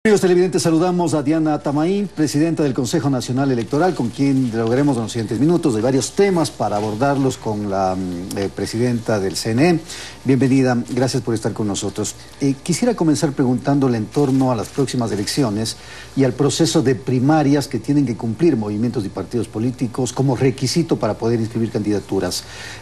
Amigos televidentes, saludamos a Diana Tamaín, presidenta del Consejo Nacional Electoral, con quien dialogaremos en los siguientes minutos de varios temas para abordarlos con la presidenta del CNE. Bienvenida, gracias por estar con nosotros. Quisiera comenzar preguntándole en torno a las próximas elecciones y al proceso de primarias que tienen que cumplir movimientos y partidos políticos como requisito para poder inscribir candidaturas.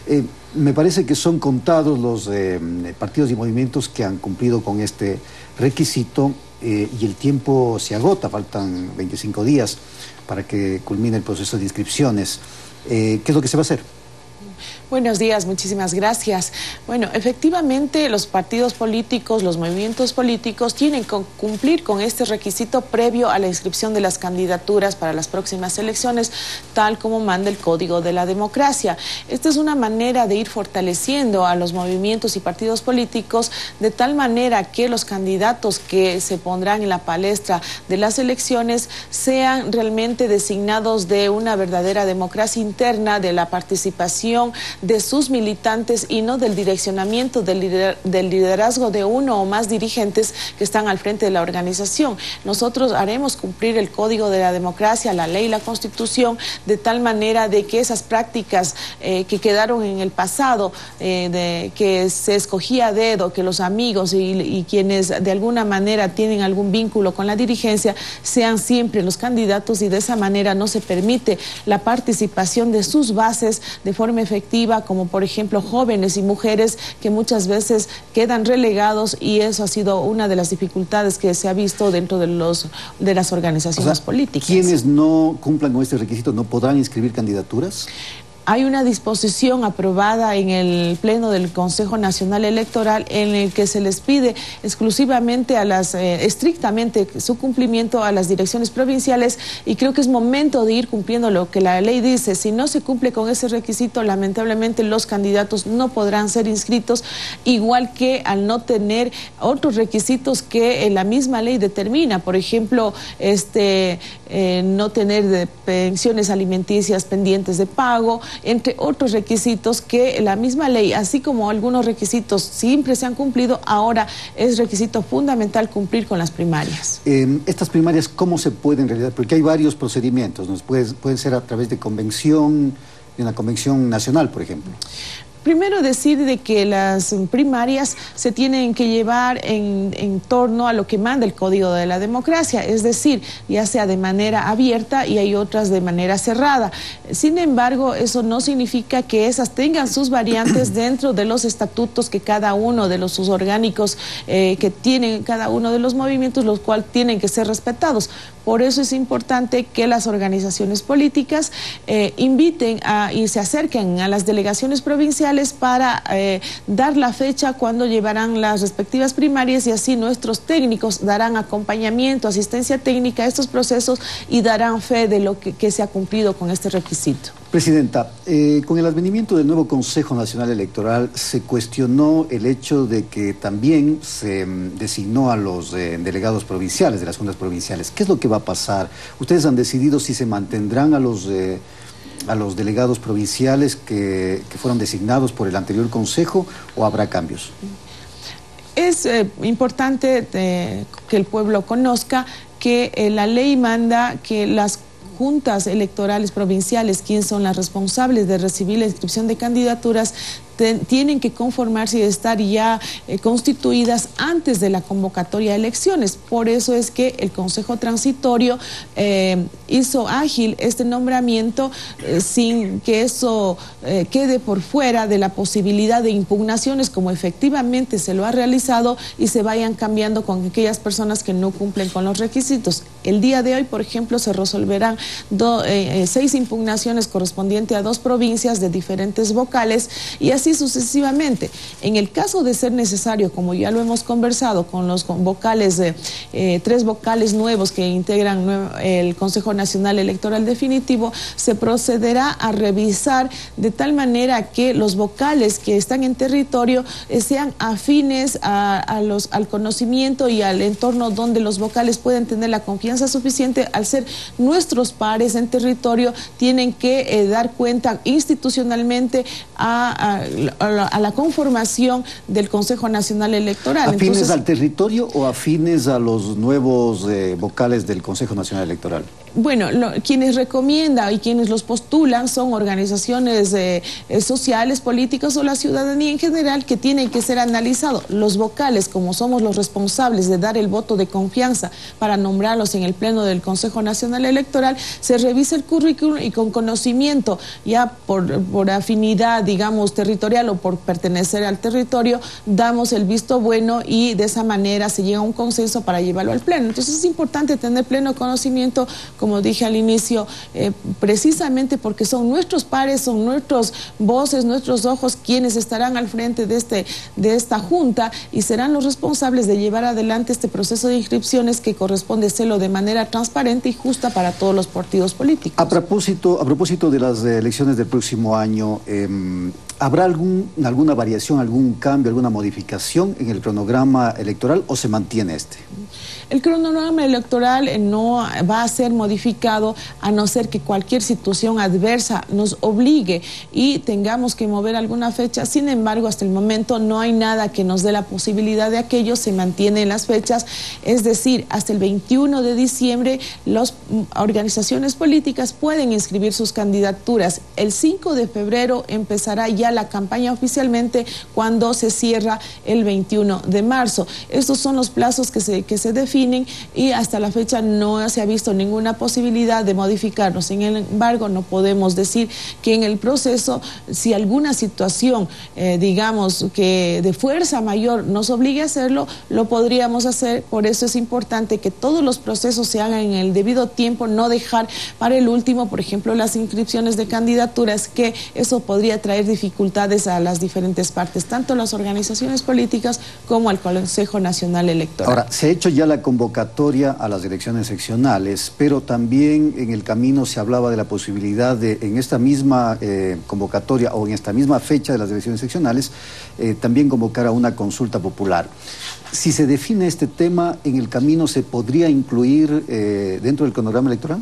Me parece que son contados los partidos y movimientos que han cumplido con este requisito y el tiempo se agota, faltan 25 días para que culmine el proceso de inscripciones. ¿Qué es lo que se va a hacer? Buenos días, muchísimas gracias. Bueno, efectivamente los partidos políticos, los movimientos políticos tienen que cumplir con este requisito previo a la inscripción de las candidaturas para las próximas elecciones, tal como manda el Código de la Democracia. Esta es una manera de ir fortaleciendo a los movimientos y partidos políticos de tal manera que los candidatos que se pondrán en la palestra de las elecciones sean realmente designados de una verdadera democracia interna, de la participación de sus militantes y no del direccionamiento del liderazgo de uno o más dirigentes que están al frente de la organización. Nosotros haremos cumplir el Código de la Democracia, la ley y la Constitución, de tal manera de que esas prácticas que quedaron en el pasado, de que se escogía a dedo, que los amigos y quienes de alguna manera tienen algún vínculo con la dirigencia sean siempre los candidatos, y de esa manera no se permite la participación de sus bases de forma efectiva, como por ejemplo jóvenes y mujeres que muchas veces quedan relegados, y eso ha sido una de las dificultades que se ha visto dentro de las organizaciones políticas. ¿Quienes no cumplan con este requisito no podrán inscribir candidaturas? Hay una disposición aprobada en el Pleno del Consejo Nacional Electoral en el que se les pide exclusivamente estrictamente su cumplimiento a las direcciones provinciales, y creo que es momento de ir cumpliendo lo que la ley dice. Si no se cumple con ese requisito, lamentablemente los candidatos no podrán ser inscritos, igual que al no tener otros requisitos que la misma ley determina. Por ejemplo, no tener pensiones alimenticias pendientes de pago, entre otros requisitos que la misma ley, así como algunos requisitos siempre se han cumplido, ahora es requisito fundamental cumplir con las primarias. Estas primarias, ¿cómo se pueden realizar? Porque hay varios procedimientos, ¿no? Pueden ser a través de una convención nacional, por ejemplo. Primero decir de que las primarias se tienen que llevar en torno a lo que manda el Código de la Democracia, es decir, ya sea de manera abierta y hay otras de manera cerrada. Sin embargo, eso no significa que esas tengan sus variantes dentro de los estatutos que cada uno de sus orgánicos que tienen cada uno de los movimientos, los cuales tienen que ser respetados. Por eso es importante que las organizaciones políticas inviten y se acerquen a las delegaciones provinciales para dar la fecha cuando llevarán las respectivas primarias, y así nuestros técnicos darán acompañamiento, asistencia técnica a estos procesos y darán fe de lo que se ha cumplido con este requisito. Presidenta, con el advenimiento del nuevo Consejo Nacional Electoral se cuestionó el hecho de que también se designó a los delegados provinciales de las juntas provinciales. ¿Qué es lo que va a pasar? ¿Ustedes han decidido si se mantendrán a los delegados provinciales que fueron designados por el anterior Consejo, o habrá cambios? Es importante que el pueblo conozca que la ley manda que las juntas electorales provinciales, quienes son las responsables de recibir la inscripción de candidaturas, tienen que conformarse y estar ya constituidas antes de la convocatoria de elecciones. Por eso es que el Consejo Transitorio hizo ágil este nombramiento sin que eso quede por fuera de la posibilidad de impugnaciones, como efectivamente se lo ha realizado, y se vayan cambiando con aquellas personas que no cumplen con los requisitos. El día de hoy, por ejemplo, se resolverán 6 impugnaciones correspondientes a 2 provincias de diferentes vocales, y así sucesivamente. En el caso de ser necesario, como ya lo hemos conversado con los vocales, 3 vocales nuevos que integran el Consejo Nacional Electoral definitivo, se procederá a revisar de tal manera que los vocales que están en territorio sean afines al conocimiento y al entorno donde los vocales pueden tener la confianza suficiente. Al ser nuestros pares en territorio, tienen que dar cuenta institucionalmente a a la conformación del Consejo Nacional Electoral. ¿Afines entonces, al territorio o afines a los nuevos vocales del Consejo Nacional Electoral? Bueno, quienes recomiendan y quienes los postulan son organizaciones sociales, políticas o la ciudadanía en general, que tienen que ser analizados. Los vocales, como somos los responsables de dar el voto de confianza para nombrarlos en el Pleno del Consejo Nacional Electoral, se revisa el currículum y con conocimiento, ya por afinidad, digamos, territorial o por pertenecer al territorio, damos el visto bueno y de esa manera se llega a un consenso para llevarlo al Pleno. Entonces es importante tener pleno conocimiento, como dije al inicio, precisamente porque son nuestros pares, son nuestros voces, nuestros ojos quienes estarán al frente de esta junta y serán los responsables de llevar adelante este proceso de inscripciones que corresponde hacerlo de manera transparente y justa para todos los partidos políticos. A propósito de las elecciones del próximo año, ¿habrá alguna variación, algún cambio, alguna modificación en el cronograma electoral o se mantiene este? El cronograma electoral no va a ser modificado a no ser que cualquier situación adversa nos obligue y tengamos que mover alguna fecha. Sin embargo, hasta el momento no hay nada que nos dé la posibilidad de aquello, se mantienen las fechas, es decir, hasta el 21 de diciembre las organizaciones políticas pueden inscribir sus candidaturas. El 5 de febrero empezará ya la campaña oficialmente cuando se cierra el 21 de marzo. Estos son los plazos que se definen y hasta la fecha no se ha visto ninguna posibilidad de modificarlos. Sin embargo, no podemos decir que en el proceso, si alguna situación, digamos, que de fuerza mayor nos obligue a hacerlo, lo podríamos hacer. Por eso es importante que todos los procesos se hagan en el debido tiempo, no dejar para el último, por ejemplo, las inscripciones de candidaturas, que eso podría traer dificultades a las diferentes partes, tanto las organizaciones políticas como al Consejo Nacional Electoral. Ahora, se ha hecho ya la convocatoria a las elecciones seccionales, pero también en el camino se hablaba de la posibilidad de, en esta misma convocatoria o en esta misma fecha de las elecciones seccionales, también convocar a una consulta popular. Si se define este tema, ¿en el camino se podría incluir dentro del cronograma electoral?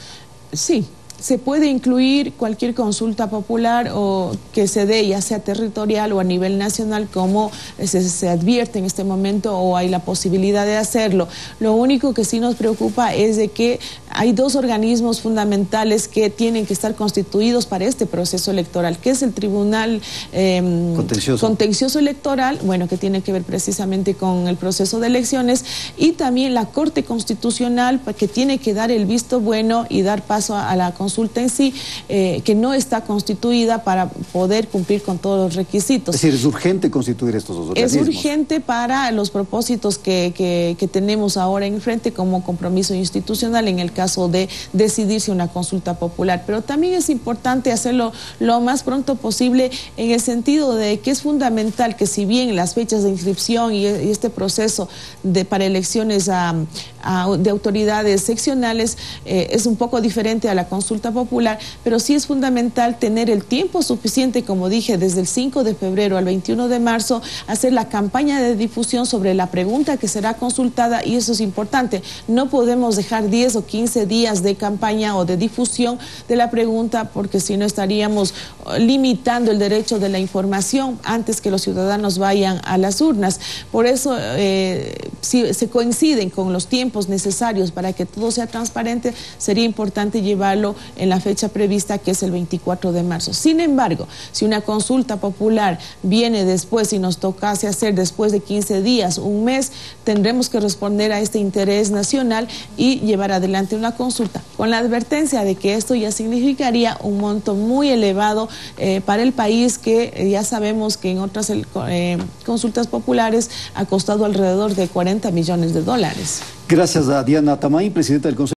Sí. Se puede incluir cualquier consulta popular o que se dé, ya sea territorial o a nivel nacional, como se advierte en este momento, o hay la posibilidad de hacerlo. Lo único que sí nos preocupa es de que hay dos organismos fundamentales que tienen que estar constituidos para este proceso electoral, que es el Tribunal Contencioso Electoral, bueno, que tiene que ver precisamente con el proceso de elecciones, y también la Corte Constitucional, que tiene que dar el visto bueno y dar paso a la consulta en sí, que no está constituida para poder cumplir con todos los requisitos. Es decir, es urgente constituir estos dos organismos. Es urgente para los propósitos que tenemos ahora enfrente como compromiso institucional en el caso de decidirse una consulta popular. Pero también es importante hacerlo lo más pronto posible, en el sentido de que es fundamental que, si bien las fechas de inscripción y este proceso para elecciones de autoridades seccionales es un poco diferente a la consulta popular, pero sí es fundamental tener el tiempo suficiente, como dije, desde el 5 de febrero al 21 de marzo, hacer la campaña de difusión sobre la pregunta que será consultada, y eso es importante. No podemos dejar 10 o 15 días de campaña o de difusión de la pregunta, porque si no estaríamos limitando el derecho de la información antes que los ciudadanos vayan a las urnas. Por eso, si se coinciden con los tiempos necesarios para que todo sea transparente, sería importante llevarlo en la fecha prevista, que es el 24 de marzo. Sin embargo, si una consulta popular viene después y nos tocase hacer después de 15 días, un mes, tendremos que responder a este interés nacional y llevar adelante una consulta, con la advertencia de que esto ya significaría un monto muy elevado para el país, que ya sabemos que en otras consultas populares ha costado alrededor de $40 millones. Gracias a Diana Tamay, presidenta del Consejo.